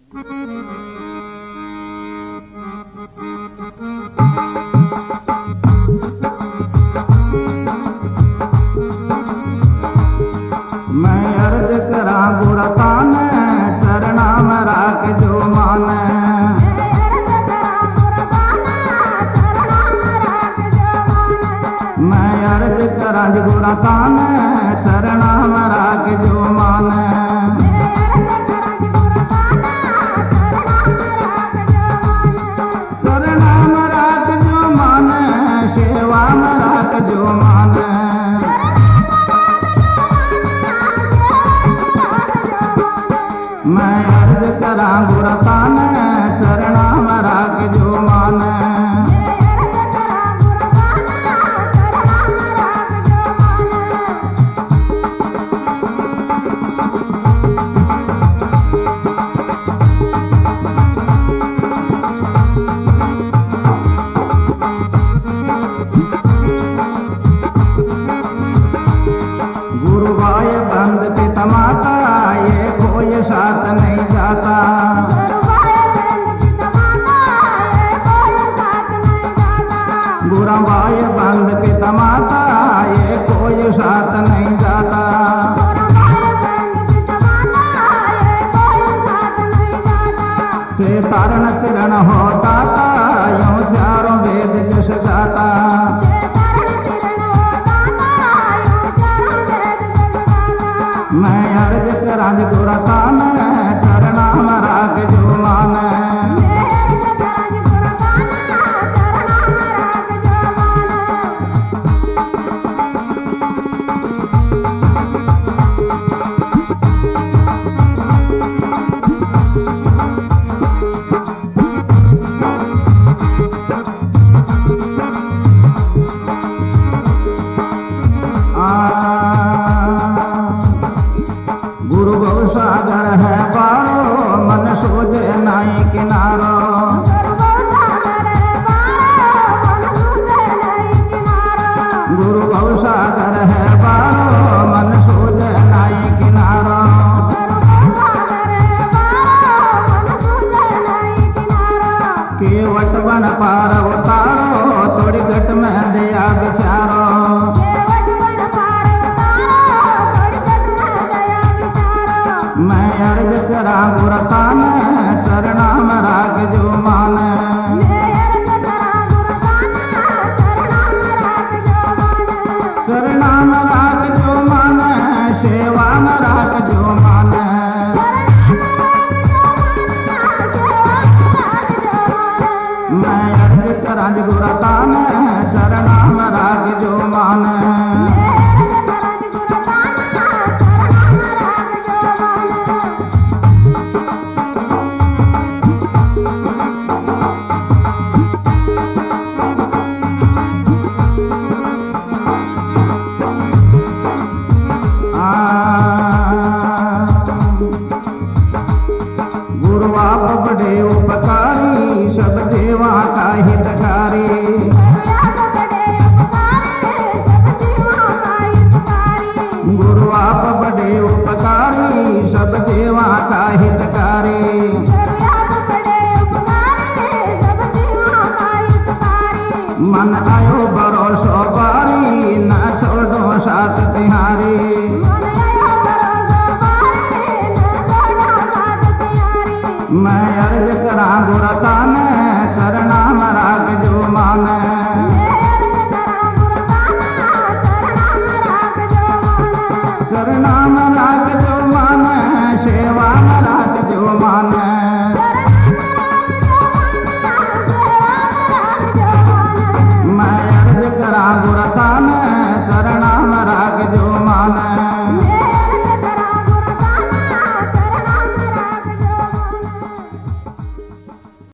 मैं अर्ज करा गुरतान चरणा में राख जो माने। मैं अर्ज करा गुरतान चरणा में राख जो माने। चरणा में राख जो माने सेवा में राख जो माने। मैं अर्ज करा गुरतान चरणा में राख जो माने। गुरुवाय बंद पिता माता ये कोई साथ नहीं जाता। गुरुवाय बंद पिता माता ये कोई साथ नहीं जाता। ते तारण तिरण होता था यूं चारों वेद जस गाता। मैं अर्ज करा गुरतान चरणा में राख जो माने। गुरु बहु सागर है पारो मन सोझे नाई किनारो। गुरु बहु सागर है पारो मन सोझे नाई किनारो। केवट बन पार उतारो थोड़ी घट में दिया विचारो। मैं अर्ज करा गुरतान चरणा में राख जो माने। चरणा में राख जो माने सेवा में राख जो माने। मैं अर्ज करा गुरतान चरणा में राख जो माने। गुरु आप बड़े उपकारी सब देवा का हितकारी। गुरु आप बड़े उपकारी सब देवा का हितकारी। मन आयो भरोसो बारी न छोड़ो साथ तिहारी। मैं अर्ज करा गुरतान चरणा में राख जो माने।